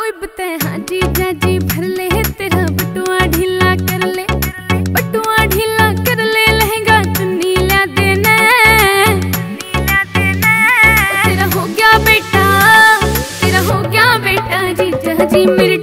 बते हाँ जीजा जी भर ले तेरा बटुआ ढीला कर ले, बटुआ ढीला कर ले, लहंगा चुन्नी ला देना, तेरा हो गया बेटा, तेरा हो गया बेटा जीजा जी मेरे